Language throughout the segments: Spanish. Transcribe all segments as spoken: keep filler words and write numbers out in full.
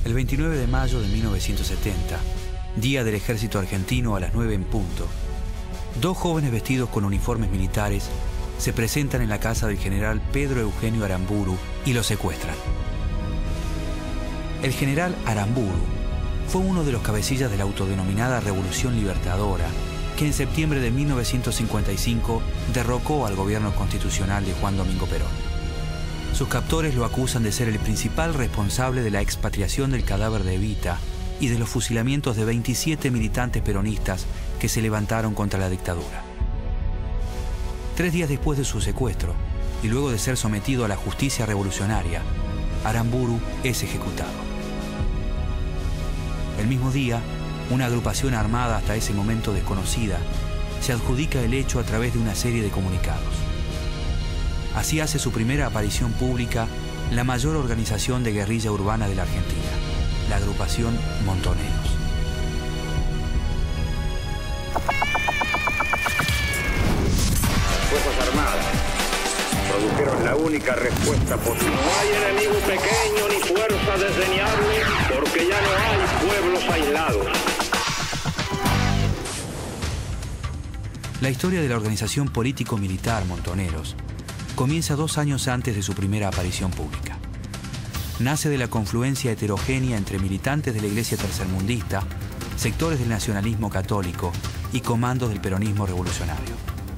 El veintinueve de mayo de mil novecientos setenta, día del ejército argentino a las nueve en punto, dos jóvenes vestidos con uniformes militares se presentan en la casa del general Pedro Eugenio Aramburu y lo secuestran. El general Aramburu fue uno de los cabecillas de la autodenominada Revolución Libertadora, que en septiembre de mil novecientos cincuenta y cinco derrocó al gobierno constitucional de Juan Domingo Perón. Sus captores lo acusan de ser el principal responsable de la expatriación del cadáver de Evita y de los fusilamientos de veintisiete militantes peronistas que se levantaron contra la dictadura. Tres días después de su secuestro, y luego de ser sometido a la justicia revolucionaria, Aramburu es ejecutado. El mismo día, una agrupación armada hasta ese momento desconocida se adjudica el hecho a través de una serie de comunicados. Así hace su primera aparición pública la mayor organización de guerrilla urbana de la Argentina, la agrupación Montoneros. Las Fuerzas Armadas produjeron la única respuesta posible. No hay enemigo pequeño ni fuerza desdeñable, porque ya no hay pueblos aislados. La historia de la organización político-militar Montoneros comienza dos años antes de su primera aparición pública. Nace de la confluencia heterogénea entre militantes de la Iglesia tercermundista, sectores del nacionalismo católico y comandos del peronismo revolucionario.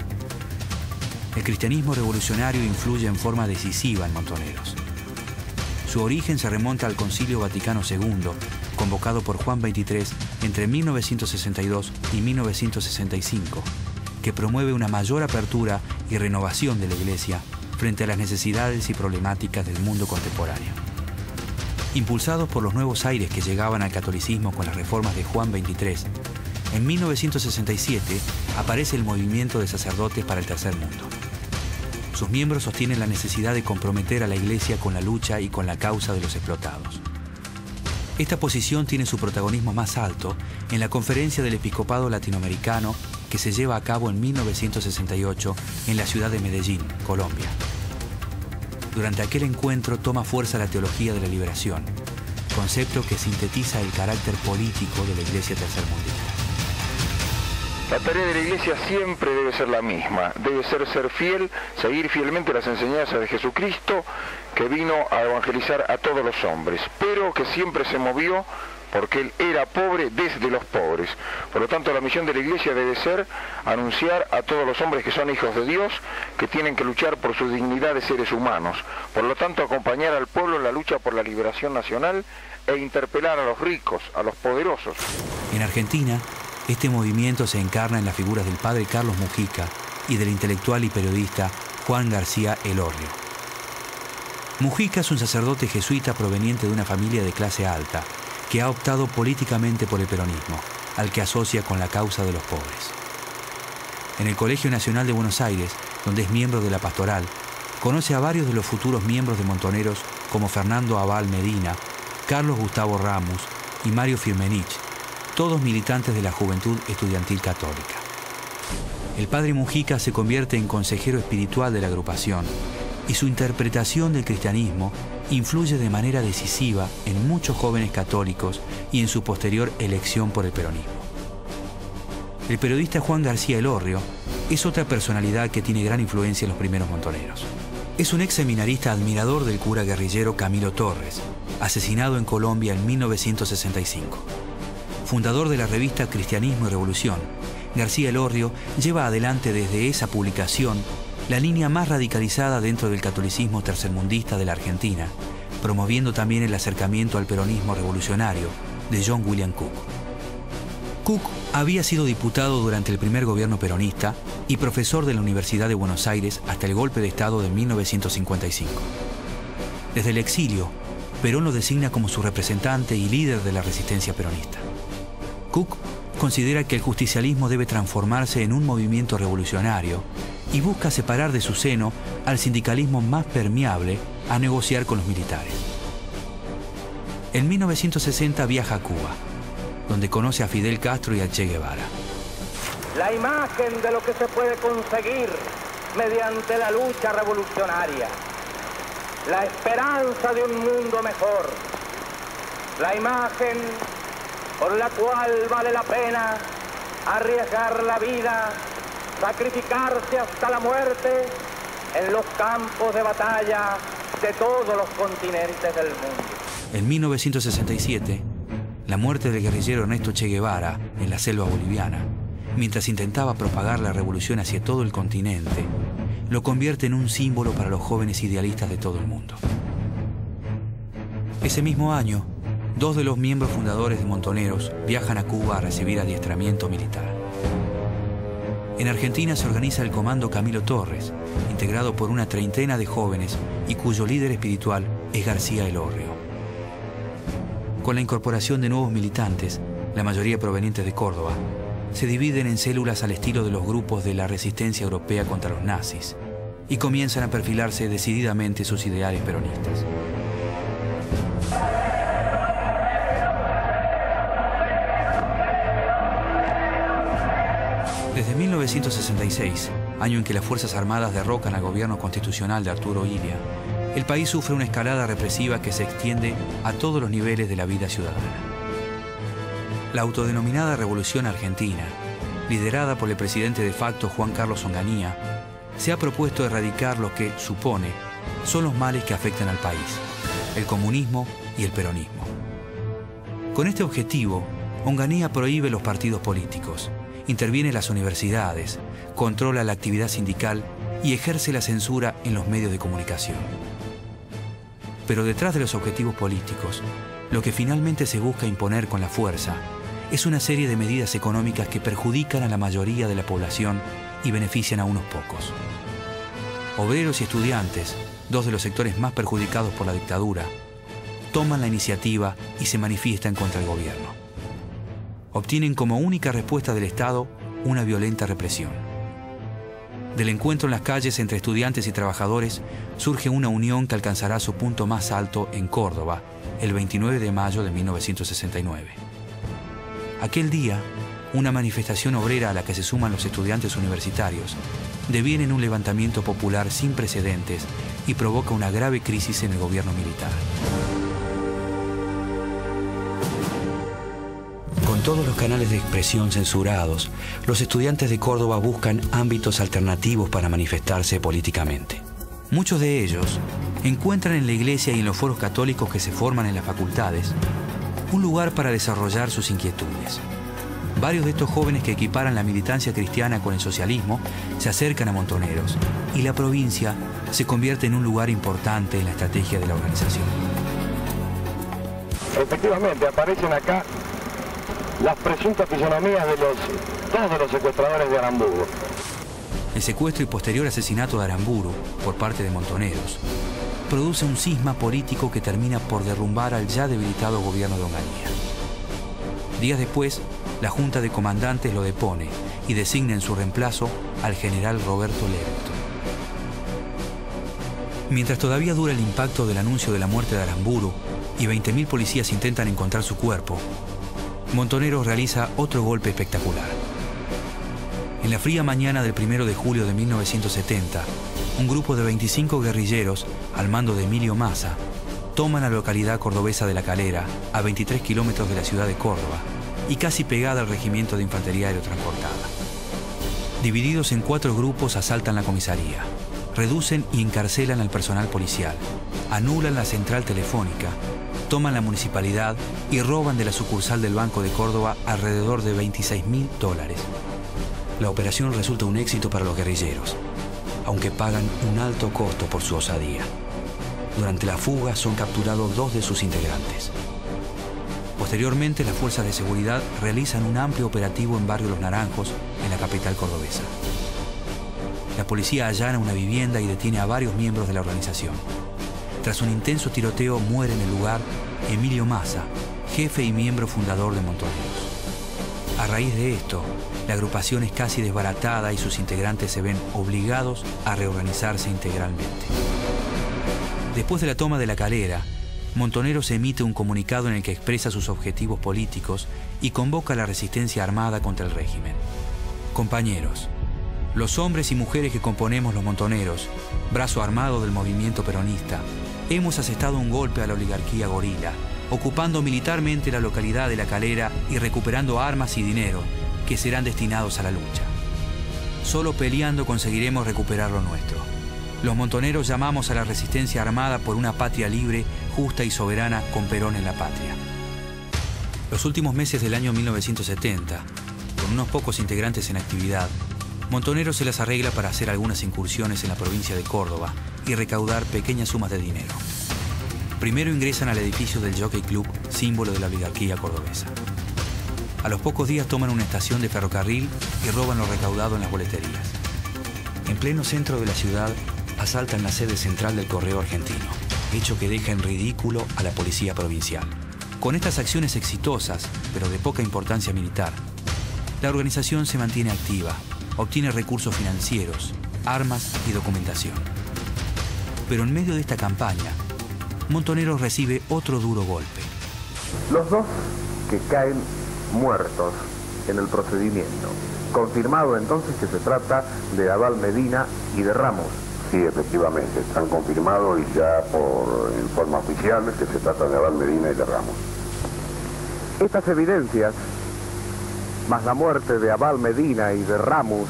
El cristianismo revolucionario influye en forma decisiva en Montoneros. Su origen se remonta al Concilio Vaticano segundo, convocado por Juan veintitrés entre mil novecientos sesenta y dos y mil novecientos sesenta y cinco, que promueve una mayor apertura y renovación de la Iglesia frente a las necesidades y problemáticas del mundo contemporáneo. Impulsados por los nuevos aires que llegaban al catolicismo con las reformas de Juan veintitrés, en mil novecientos sesenta y siete aparece el movimiento de sacerdotes para el tercer mundo. Sus miembros sostienen la necesidad de comprometer a la Iglesia con la lucha y con la causa de los explotados. Esta posición tiene su protagonismo más alto en la Conferencia del Episcopado Latinoamericano que se lleva a cabo en mil novecientos sesenta y ocho en la ciudad de Medellín, Colombia. Durante aquel encuentro toma fuerza la teología de la liberación, concepto que sintetiza el carácter político de la Iglesia tercermundista. La tarea de la Iglesia siempre debe ser la misma, debe ser ser fiel, seguir fielmente las enseñanzas de Jesucristo, que vino a evangelizar a todos los hombres, pero que siempre se movió porque Él era pobre desde los pobres. Por lo tanto, la misión de la Iglesia debe ser anunciar a todos los hombres que son hijos de Dios, que tienen que luchar por su dignidad de seres humanos. Por lo tanto, acompañar al pueblo en la lucha por la liberación nacional e interpelar a los ricos, a los poderosos. En Argentina, este movimiento se encarna en las figuras del padre Carlos Mujica y del intelectual y periodista Juan García Elorrio. Mujica es un sacerdote jesuita proveniente de una familia de clase alta, que ha optado políticamente por el peronismo, al que asocia con la causa de los pobres. En el Colegio Nacional de Buenos Aires, donde es miembro de la pastoral, conoce a varios de los futuros miembros de Montoneros como Fernando Abal Medina, Carlos Gustavo Ramos y Mario Firmenich, todos militantes de la Juventud Estudiantil Católica. El padre Mujica se convierte en consejero espiritual de la agrupación y su interpretación del cristianismo influye de manera decisiva en muchos jóvenes católicos y en su posterior elección por el peronismo. El periodista Juan García Elorrio es otra personalidad que tiene gran influencia en los primeros Montoneros. Es un ex seminarista admirador del cura guerrillero Camilo Torres, asesinado en Colombia en mil novecientos sesenta y cinco. Fundador de la revista Cristianismo y Revolución, García Elorrio lleva adelante desde esa publicación la línea más radicalizada dentro del catolicismo tercermundista de la Argentina, promoviendo también el acercamiento al peronismo revolucionario de John William Cook. Cook había sido diputado durante el primer gobierno peronista y profesor de la Universidad de Buenos Aires hasta el golpe de Estado de mil novecientos cincuenta y cinco. Desde el exilio, Perón lo designa como su representante y líder de la resistencia peronista. Cook considera que el justicialismo debe transformarse en un movimiento revolucionario y busca separar de su seno al sindicalismo más permeable a negociar con los militares. En mil novecientos sesenta viaja a Cuba, donde conoce a Fidel Castro y a Che Guevara. La imagen de lo que se puede conseguir mediante la lucha revolucionaria, la esperanza de un mundo mejor, la imagen por la cual vale la pena arriesgar la vida, sacrificarse hasta la muerte en los campos de batalla de todos los continentes del mundo. En mil novecientos sesenta y siete, la muerte del guerrillero Ernesto Che Guevara en la selva boliviana, mientras intentaba propagar la revolución hacia todo el continente, lo convierte en un símbolo para los jóvenes idealistas de todo el mundo. Ese mismo año, dos de los miembros fundadores de Montoneros viajan a Cuba a recibir adiestramiento militar. En Argentina se organiza el Comando Camilo Torres, integrado por una treintena de jóvenes y cuyo líder espiritual es García Elorrio. Con la incorporación de nuevos militantes, la mayoría provenientes de Córdoba, se dividen en células al estilo de los grupos de la resistencia europea contra los nazis y comienzan a perfilarse decididamente sus ideales peronistas. Desde mil novecientos sesenta y seis, año en que las Fuerzas Armadas derrocan al gobierno constitucional de Arturo Illia, el país sufre una escalada represiva que se extiende a todos los niveles de la vida ciudadana. La autodenominada Revolución Argentina, liderada por el presidente de facto Juan Carlos Onganía, se ha propuesto erradicar lo que, supone, son los males que afectan al país, el comunismo y el peronismo. Con este objetivo, Onganía prohíbe los partidos políticos, interviene en las universidades, controla la actividad sindical y ejerce la censura en los medios de comunicación. Pero detrás de los objetivos políticos, lo que finalmente se busca imponer con la fuerza es una serie de medidas económicas que perjudican a la mayoría de la población y benefician a unos pocos. Obreros y estudiantes, dos de los sectores más perjudicados por la dictadura, toman la iniciativa y se manifiestan contra el gobierno. Obtienen como única respuesta del Estado una violenta represión. Del encuentro en las calles entre estudiantes y trabajadores surge una unión que alcanzará su punto más alto en Córdoba el veintinueve de mayo de mil novecientos sesenta y nueve. Aquel día, una manifestación obrera a la que se suman los estudiantes universitarios deviene en un levantamiento popular sin precedentes y provoca una grave crisis en el gobierno militar. Con todos los canales de expresión censurados, los estudiantes de Córdoba buscan ámbitos alternativos para manifestarse políticamente. Muchos de ellos encuentran en la iglesia y en los foros católicos que se forman en las facultades un lugar para desarrollar sus inquietudes. Varios de estos jóvenes que equiparan la militancia cristiana con el socialismo se acercan a Montoneros y la provincia se convierte en un lugar importante en la estrategia de la organización. Efectivamente, aparecen acá las presuntas fisonomías de los, todos de los secuestradores de Aramburu. El secuestro y posterior asesinato de Aramburu por parte de Montoneros produce un cisma político que termina por derrumbar al ya debilitado gobierno de Onganía. Días después, la Junta de Comandantes lo depone y designa en su reemplazo al general Roberto Leventon. Mientras todavía dura el impacto del anuncio de la muerte de Aramburu y veinte mil policías intentan encontrar su cuerpo, Montoneros realiza otro golpe espectacular. En la fría mañana del primero de julio de mil novecientos setenta, un grupo de veinticinco guerrilleros, al mando de Emilio Massa, toman la localidad cordobesa de La Calera, a veintitrés kilómetros de la ciudad de Córdoba, y casi pegada al regimiento de infantería aerotransportada. Divididos en cuatro grupos, asaltan la comisaría, reducen y encarcelan al personal policial, anulan la central telefónica, toman la municipalidad y roban de la sucursal del Banco de Córdoba alrededor de veintiséis mil dólares. La operación resulta un éxito para los guerrilleros, aunque pagan un alto costo por su osadía. Durante la fuga son capturados dos de sus integrantes. Posteriormente, las fuerzas de seguridad realizan un amplio operativo en Barrio Los Naranjos, en la capital cordobesa. La policía allana una vivienda y detiene a varios miembros de la organización. Tras un intenso tiroteo, muere en el lugar Emilio Massa, jefe y miembro fundador de Montoneros. A raíz de esto, la agrupación es casi desbaratada y sus integrantes se ven obligados a reorganizarse integralmente. Después de la toma de La Calera, Montoneros emite un comunicado en el que expresa sus objetivos políticos y convoca a la resistencia armada contra el régimen. Compañeros, los hombres y mujeres que componemos los Montoneros, brazo armado del movimiento peronista, hemos asestado un golpe a la oligarquía gorila ocupando militarmente la localidad de La Calera y recuperando armas y dinero que serán destinados a la lucha. Solo peleando conseguiremos recuperar lo nuestro. Los montoneros llamamos a la resistencia armada por una patria libre, justa y soberana, con Perón en la patria. Los últimos meses del año mil novecientos setenta, con unos pocos integrantes en actividad, Montoneros se las arregla para hacer algunas incursiones en la provincia de Córdoba y recaudar pequeñas sumas de dinero. Primero ingresan al edificio del Jockey Club, símbolo de la oligarquía cordobesa. A los pocos días toman una estación de ferrocarril y roban lo recaudado en las boleterías. En pleno centro de la ciudad, asaltan la sede central del Correo Argentino, hecho que deja en ridículo a la policía provincial. Con estas acciones exitosas, pero de poca importancia militar, la organización se mantiene activa, obtiene recursos financieros, armas y documentación. Pero en medio de esta campaña, Montoneros recibe otro duro golpe. Los dos que caen muertos en el procedimiento. Confirmado entonces que se trata de Abal Medina y de Ramos. Sí, efectivamente, están confirmados y ya por en forma oficial que se trata de Abal Medina y de Ramos. Estas evidencias, más la muerte de Abal Medina y de Ramos,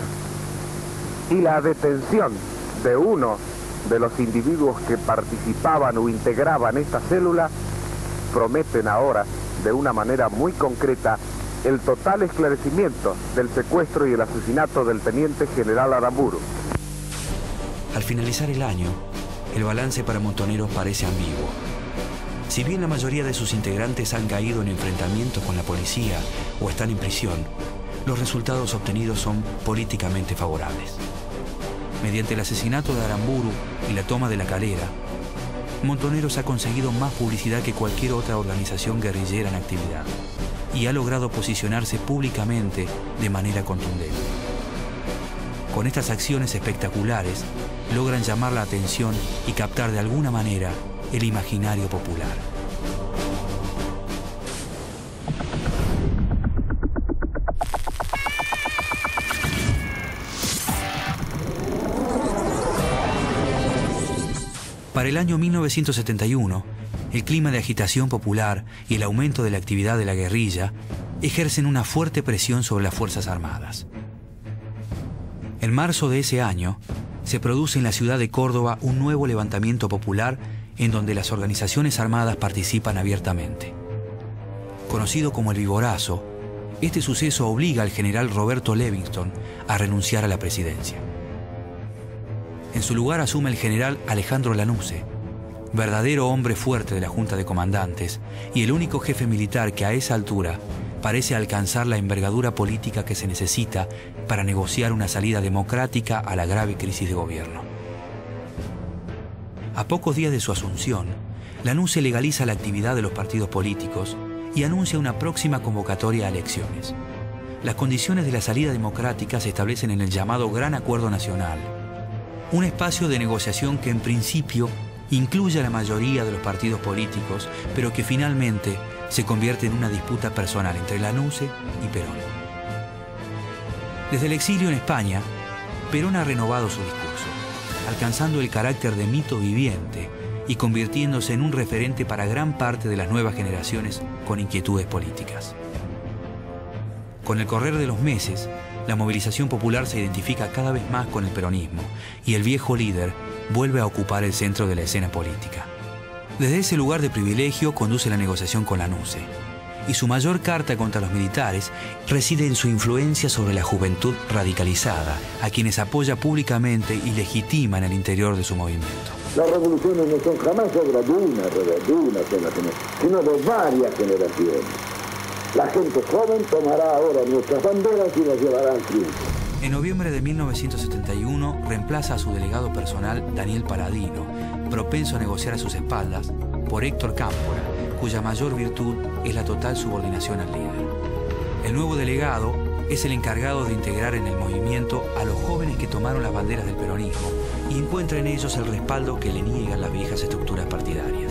y la detención de uno de los individuos que participaban o integraban esta célula, prometen ahora, de una manera muy concreta, el total esclarecimiento del secuestro y el asesinato del teniente general Aramburu. Al finalizar el año, el balance para Montoneros parece ambiguo. Si bien la mayoría de sus integrantes han caído en enfrentamientos con la policía o están en prisión, los resultados obtenidos son políticamente favorables. Mediante el asesinato de Aramburu y la toma de La Calera, Montoneros ha conseguido más publicidad que cualquier otra organización guerrillera en actividad y ha logrado posicionarse públicamente de manera contundente. Con estas acciones espectaculares, logran llamar la atención y captar de alguna manera el imaginario popular. Para el año mil novecientos setenta y uno, el clima de agitación popular y el aumento de la actividad de la guerrilla ejercen una fuerte presión sobre las Fuerzas Armadas. En marzo de ese año, se produce en la ciudad de Córdoba un nuevo levantamiento popular en donde las organizaciones armadas participan abiertamente. Conocido como el Viborazo, este suceso obliga al general Roberto Livingston a renunciar a la presidencia. En su lugar asume el general Alejandro Lanusse, verdadero hombre fuerte de la Junta de Comandantes y el único jefe militar que a esa altura parece alcanzar la envergadura política que se necesita para negociar una salida democrática a la grave crisis de gobierno. A pocos días de su asunción, Lanusse legaliza la actividad de los partidos políticos y anuncia una próxima convocatoria a elecciones. Las condiciones de la salida democrática se establecen en el llamado Gran Acuerdo Nacional, un espacio de negociación que en principio incluye a la mayoría de los partidos políticos, pero que finalmente se convierte en una disputa personal entre Lanusse y Perón. Desde el exilio en España, Perón ha renovado su discurso, alcanzando el carácter de mito viviente y convirtiéndose en un referente para gran parte de las nuevas generaciones con inquietudes políticas. Con el correr de los meses, la movilización popular se identifica cada vez más con el peronismo y el viejo líder vuelve a ocupar el centro de la escena política. Desde ese lugar de privilegio conduce la negociación con Lanusse, y su mayor carta contra los militares reside en su influencia sobre la juventud radicalizada, a quienes apoya públicamente y legitima en el interior de su movimiento. Las revoluciones no son jamás obra de una, de una sola generación, sino de varias generaciones. La gente joven tomará ahora nuestras banderas y las llevará al triunfo. En noviembre de mil novecientos setenta y uno reemplaza a su delegado personal, Daniel Paladino, propenso a negociar a sus espaldas, por Héctor Cámpora, cuya mayor virtud es la total subordinación al líder. El nuevo delegado es el encargado de integrar en el movimiento a los jóvenes que tomaron las banderas del peronismo y encuentra en ellos el respaldo que le niegan las viejas estructuras partidarias.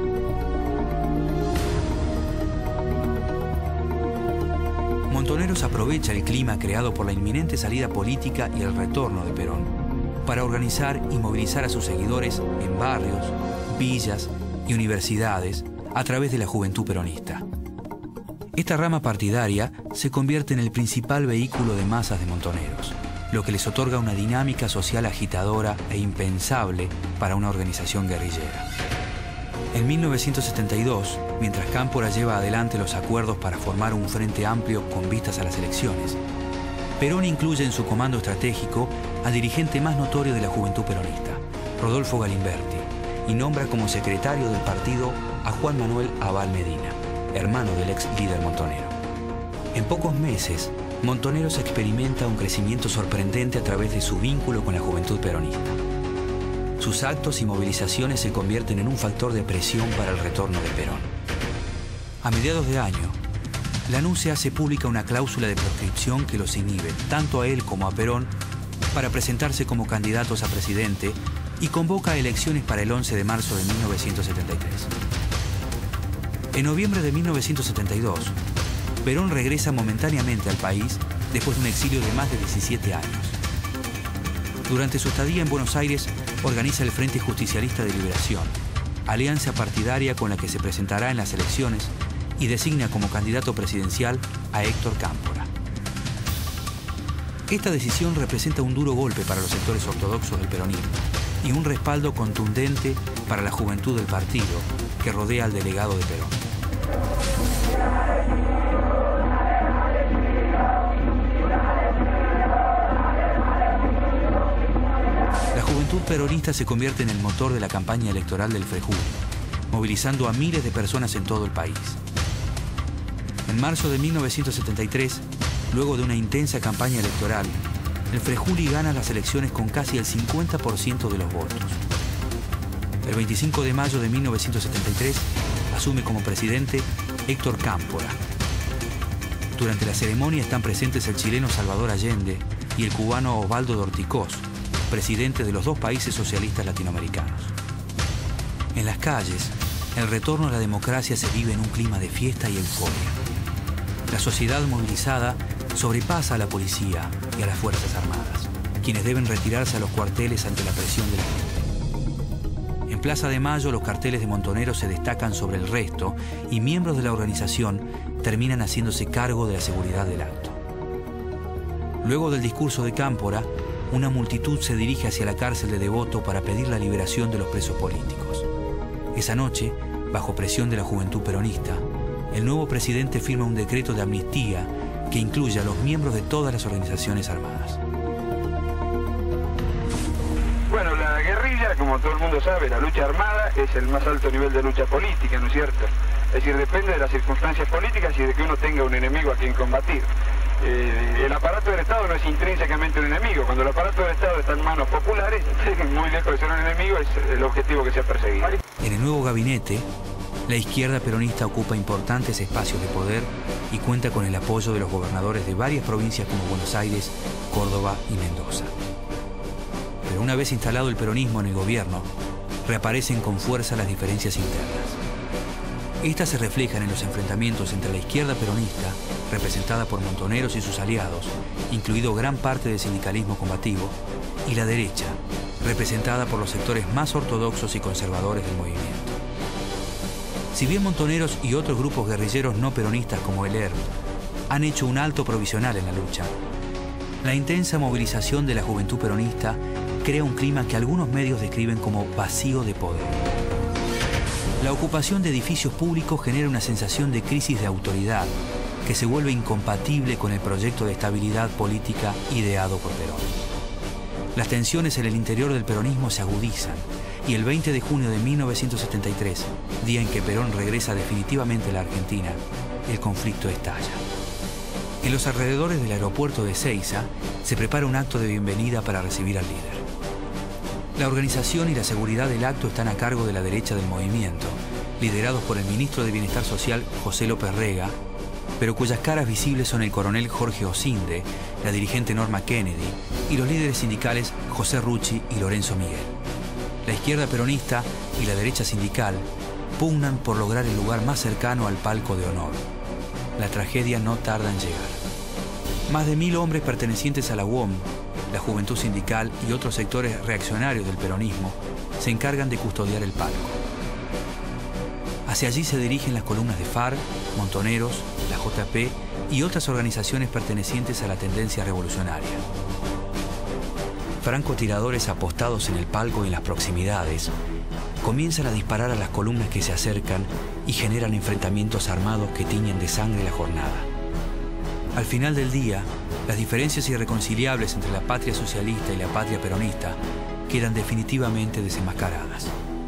Montoneros aprovecha el clima creado por la inminente salida política y el retorno de Perón para organizar y movilizar a sus seguidores en barrios, villas y universidades a través de la Juventud Peronista. Esta rama partidaria se convierte en el principal vehículo de masas de montoneros, lo que les otorga una dinámica social agitadora e impensable para una organización guerrillera. En mil novecientos setenta y dos, mientras Cámpora lleva adelante los acuerdos para formar un frente amplio con vistas a las elecciones, Perón incluye en su comando estratégico al dirigente más notorio de la Juventud Peronista, Rodolfo Galimberti, y nombra como secretario del partido a Juan Manuel Abal Medina, hermano del ex líder montonero. En pocos meses, Montoneros experimenta un crecimiento sorprendente a través de su vínculo con la Juventud Peronista. Sus actos y movilizaciones se convierten en un factor de presión para el retorno de Perón. A mediados de año, la N U C E hace pública una cláusula de proscripción que los inhibe, tanto a él como a Perón, para presentarse como candidatos a presidente y convoca elecciones para el once de marzo de mil novecientos setenta y tres. En noviembre de mil novecientos setenta y dos, Perón regresa momentáneamente al país después de un exilio de más de diecisiete años. Durante su estadía en Buenos Aires, organiza el Frente Justicialista de Liberación, alianza partidaria con la que se presentará en las elecciones y designa como candidato presidencial a Héctor Cámpora. Esta decisión representa un duro golpe para los sectores ortodoxos del peronismo y un respaldo contundente para la juventud del partido que rodea al delegado de Perón. La juventud peronista se convierte en el motor de la campaña electoral del Frejuli, movilizando a miles de personas en todo el país. En marzo de mil novecientos setenta y tres, luego de una intensa campaña electoral, el Frejuli gana las elecciones con casi el cincuenta por ciento de los votos. El veinticinco de mayo de mil novecientos setenta y tres asume como presidente Héctor Cámpora. Durante la ceremonia están presentes el chileno Salvador Allende y el cubano Osvaldo Dorticós, presidente de los dos países socialistas latinoamericanos. En las calles, el retorno a la democracia se vive en un clima de fiesta y euforia. La sociedad movilizada sobrepasa a la policía y a las Fuerzas Armadas, quienes deben retirarse a los cuarteles ante la presión de la gente. En Plaza de Mayo, los carteles de Montoneros se destacan sobre el resto y miembros de la organización terminan haciéndose cargo de la seguridad del acto. Luego del discurso de Cámpora, una multitud se dirige hacia la cárcel de Devoto para pedir la liberación de los presos políticos. Esa noche, bajo presión de la juventud peronista, el nuevo presidente firma un decreto de amnistía que incluye a los miembros de todas las organizaciones armadas. Bueno, la guerrilla, como todo el mundo sabe, la lucha armada es el más alto nivel de lucha política, ¿no es cierto? Es decir, depende de las circunstancias políticas y de que uno tenga un enemigo a quien combatir. Eh, el aparato del Estado no es intrínsecamente un enemigo. Cuando el aparato del Estado está en manos populares, muy lejos de ser un enemigo, es el objetivo que se ha perseguido. En el nuevo gabinete, la izquierda peronista ocupa importantes espacios de poder y cuenta con el apoyo de los gobernadores de varias provincias como Buenos Aires, Córdoba y Mendoza. Pero una vez instalado el peronismo en el gobierno, reaparecen con fuerza las diferencias internas. Estas se reflejan en los enfrentamientos entre la izquierda peronista, representada por Montoneros y sus aliados, incluido gran parte del sindicalismo combativo, y la derecha, representada por los sectores más ortodoxos y conservadores del movimiento. Si bien Montoneros y otros grupos guerrilleros no peronistas como el E R P han hecho un alto provisional en la lucha, la intensa movilización de la juventud peronista crea un clima que algunos medios describen como vacío de poder. La ocupación de edificios públicos genera una sensación de crisis de autoridad que se vuelve incompatible con el proyecto de estabilidad política ideado por Perón. Las tensiones en el interior del peronismo se agudizan y el veinte de junio de mil novecientos setenta y tres, día en que Perón regresa definitivamente a la Argentina, el conflicto estalla. En los alrededores del aeropuerto de Ezeiza se prepara un acto de bienvenida para recibir al líder. La organización y la seguridad del acto están a cargo de la derecha del movimiento, liderados por el ministro de Bienestar Social José López Rega, pero cuyas caras visibles son el coronel Jorge Osinde, la dirigente Norma Kennedy y los líderes sindicales José Rucci y Lorenzo Miguel. La izquierda peronista y la derecha sindical pugnan por lograr el lugar más cercano al palco de honor. La tragedia no tarda en llegar. Más de mil hombres pertenecientes a la U O M, la Juventud Sindical y otros sectores reaccionarios del peronismo se encargan de custodiar el palco. Hacia allí se dirigen las columnas de F A R C, Montoneros, la J P y otras organizaciones pertenecientes a la tendencia revolucionaria. Francotiradores apostados en el palco y en las proximidades comienzan a disparar a las columnas que se acercan y generan enfrentamientos armados que tiñen de sangre la jornada. Al final del día, las diferencias irreconciliables entre la patria socialista y la patria peronista quedan definitivamente desenmascaradas.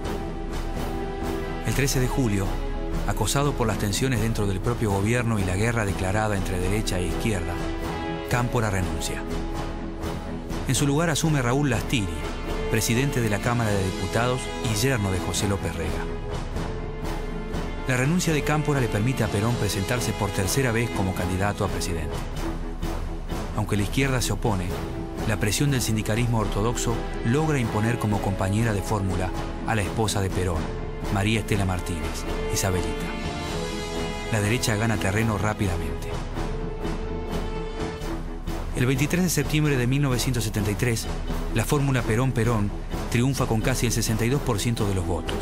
El trece de julio, acosado por las tensiones dentro del propio gobierno y la guerra declarada entre derecha e izquierda, Cámpora renuncia. En su lugar asume Raúl Lastiri, presidente de la Cámara de Diputados y yerno de José López Rega. La renuncia de Cámpora le permite a Perón presentarse por tercera vez como candidato a presidente. Aunque la izquierda se opone, la presión del sindicalismo ortodoxo logra imponer como compañera de fórmula a la esposa de Perón, María Estela Martínez, Isabelita. La derecha gana terreno rápidamente. El veintitrés de septiembre de mil novecientos setenta y tres, la fórmula Perón-Perón triunfa con casi el sesenta y dos por ciento de los votos.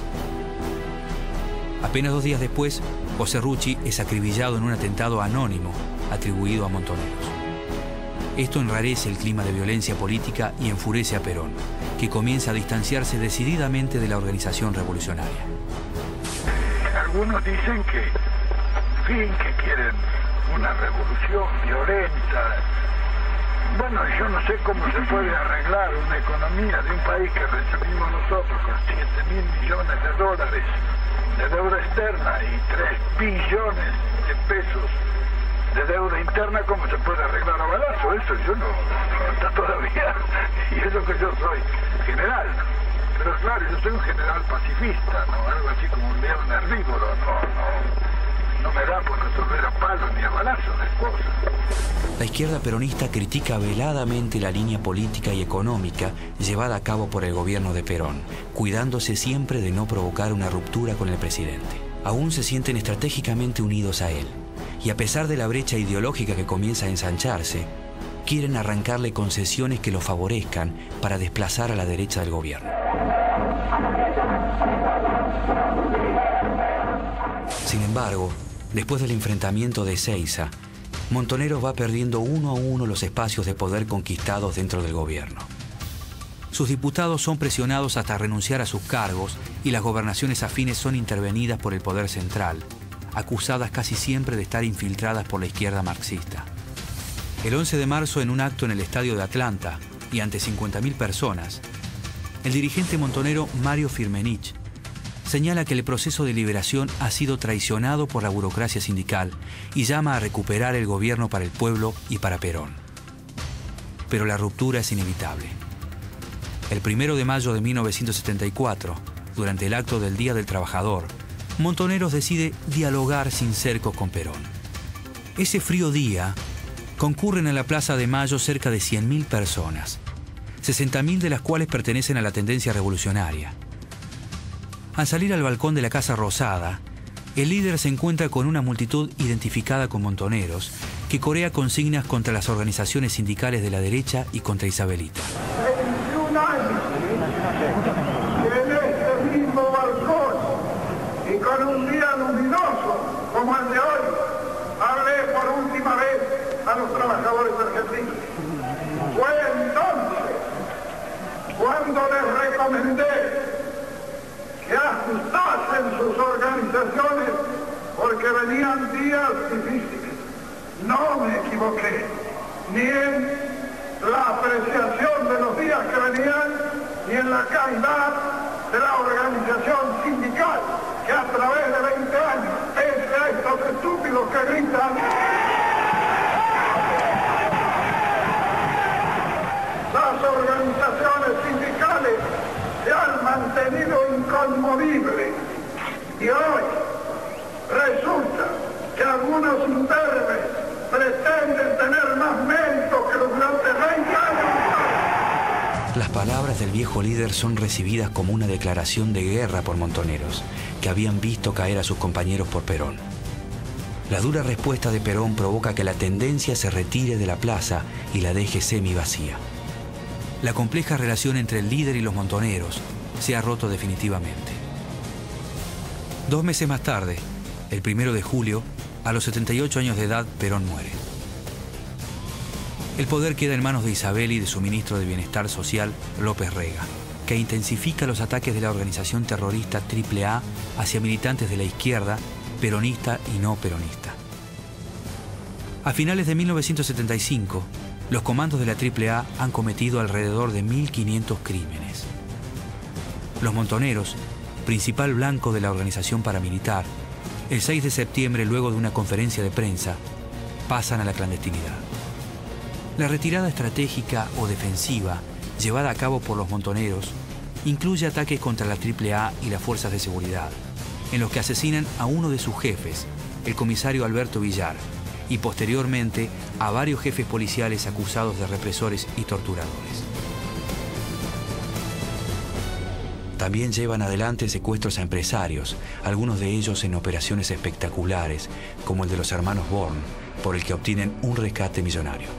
Apenas dos días después, José Rucci es acribillado en un atentado anónimo atribuido a Montoneros. Esto enrarece el clima de violencia política y enfurece a Perón, que comienza a distanciarse decididamente de la organización revolucionaria. Algunos dicen que, en fin, que quieren una revolución violenta. Bueno, yo no sé cómo se puede arreglar una economía de un país que recibimos nosotros con siete mil millones de dólares de deuda externa y tres billones de pesos de deuda interna. ¿Cómo se puede arreglar a balazo? Eso yo no, no está todavía, y eso que yo soy general. Pero claro, yo soy un general pacifista, ¿no? Algo así como un león herbívoro, no, no, no me da por resolver a palos ni a balazos las cosas. La izquierda peronista critica veladamente la línea política y económica llevada a cabo por el gobierno de Perón, cuidándose siempre de no provocar una ruptura con el presidente. Aún se sienten estratégicamente unidos a él, y a pesar de la brecha ideológica que comienza a ensancharse, quieren arrancarle concesiones que lo favorezcan para desplazar a la derecha del gobierno. Sin embargo, después del enfrentamiento de Ezeiza, Montoneros va perdiendo uno a uno los espacios de poder conquistados dentro del gobierno. Sus diputados son presionados hasta renunciar a sus cargos y las gobernaciones afines son intervenidas por el poder central, acusadas casi siempre de estar infiltradas por la izquierda marxista. El once de marzo, en un acto en el estadio de Atlanta y ante cincuenta mil personas, el dirigente montonero Mario Firmenich señala que el proceso de liberación ha sido traicionado por la burocracia sindical y llama a recuperar el gobierno para el pueblo y para Perón. Pero la ruptura es inevitable. El primero de mayo de mil novecientos setenta y cuatro, durante el acto del Día del Trabajador, Montoneros decide dialogar sin cercos con Perón. Ese frío día, concurren a la Plaza de Mayo cerca de cien mil personas, sesenta mil de las cuales pertenecen a la tendencia revolucionaria. Al salir al balcón de la Casa Rosada, el líder se encuentra con una multitud identificada con Montoneros, que corea consignas contra las organizaciones sindicales de la derecha y contra Isabelita. veintiún años que en este mismo balcón y con un día luminoso como el de hoy, hablé por última vez a los trabajadores argentinos. Fue entonces cuando les recomendé que ajustasen sus organizaciones porque venían días difíciles. No me equivoqué, ni en la apreciación de los días que venían, ni en la calidad de la organización sindical, que a través de veinte años, pese a estos estúpidos que gritan, las organizaciones sindicales se han mantenido inconmovibles. Y hoy resulta que algunos imberbes pretenden tener más mérito que durante veinte años. Las palabras del viejo líder son recibidas como una declaración de guerra por Montoneros, que habían visto caer a sus compañeros por Perón. La dura respuesta de Perón provoca que la tendencia se retire de la plaza y la deje semi vacía. La compleja relación entre el líder y los montoneros se ha roto definitivamente. Dos meses más tarde, el primero de julio, a los setenta y ocho años de edad, Perón muere. El poder queda en manos de Isabel y de su ministro de Bienestar Social, López Rega, que intensifica los ataques de la organización terrorista Triple A hacia militantes de la izquierda, peronista y no peronista. A finales de mil novecientos setenta y cinco, los comandos de la Triple A han cometido alrededor de mil quinientos crímenes. Los montoneros, principal blanco de la organización paramilitar, el seis de septiembre, luego de una conferencia de prensa, pasan a la clandestinidad. La retirada estratégica o defensiva llevada a cabo por los montoneros incluye ataques contra la Triple A y las fuerzas de seguridad, en los que asesinan a uno de sus jefes, el comisario Alberto Villar, y posteriormente a varios jefes policiales acusados de represores y torturadores. También llevan adelante secuestros a empresarios, algunos de ellos en operaciones espectaculares, como el de los hermanos Born, por el que obtienen un rescate millonario.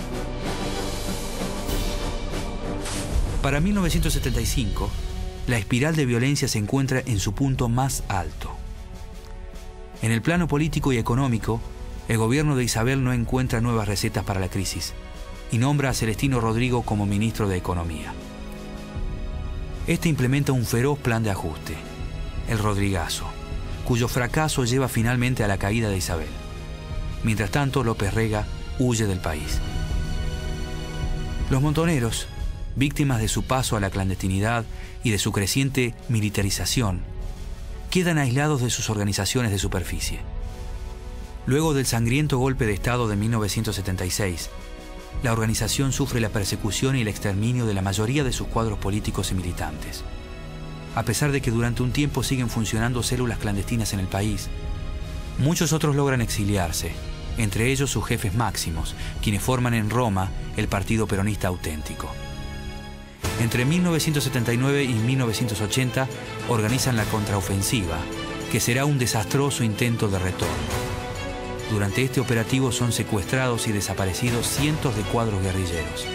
Para mil novecientos setenta y cinco, la espiral de violencia se encuentra en su punto más alto. En el plano político y económico, el gobierno de Isabel no encuentra nuevas recetas para la crisis y nombra a Celestino Rodrigo como ministro de Economía. Este implementa un feroz plan de ajuste, el Rodrigazo, cuyo fracaso lleva finalmente a la caída de Isabel. Mientras tanto, López Rega huye del país. Los montoneros, víctimas de su paso a la clandestinidad y de su creciente militarización, quedan aislados de sus organizaciones de superficie. Luego del sangriento golpe de Estado de mil novecientos setenta y seis, la organización sufre la persecución y el exterminio de la mayoría de sus cuadros políticos y militantes. A pesar de que durante un tiempo siguen funcionando células clandestinas en el país, muchos otros logran exiliarse, entre ellos sus jefes máximos, quienes forman en Roma el Partido Peronista Auténtico. Entre mil novecientos setenta y nueve y mil novecientos ochenta organizan la contraofensiva, que será un desastroso intento de retorno. Durante este operativo son secuestrados y desaparecidos cientos de cuadros guerrilleros.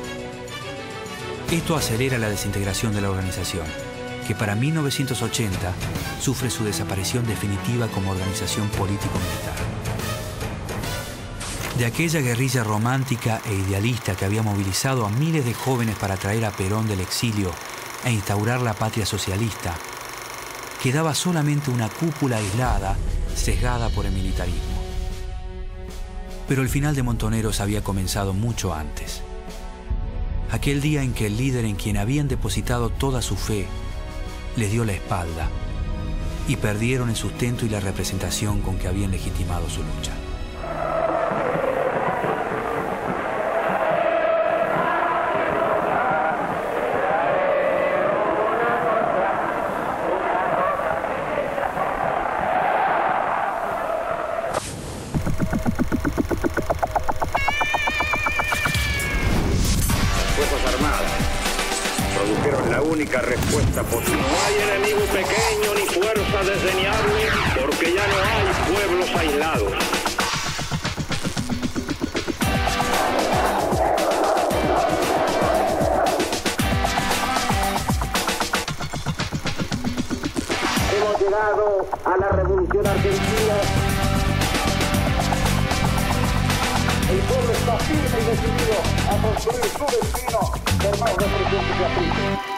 Esto acelera la desintegración de la organización, que para mil novecientos ochenta sufre su desaparición definitiva como organización político-militar. De aquella guerrilla romántica e idealista que había movilizado a miles de jóvenes para traer a Perón del exilio e instaurar la patria socialista, quedaba solamente una cúpula aislada, sesgada por el militarismo. Pero el final de Montoneros había comenzado mucho antes. Aquel día en que el líder en quien habían depositado toda su fe les dio la espalda y perdieron el sustento y la representación con que habían legitimado su lucha. Produjeron la única respuesta posible. No hay enemigo pequeño ni fuerza desdeñable, porque ya no hay pueblos aislados. Hemos llegado a la Revolución Argentina. El pueblo está firme y decidido a construir su destino por más represión que se aplique.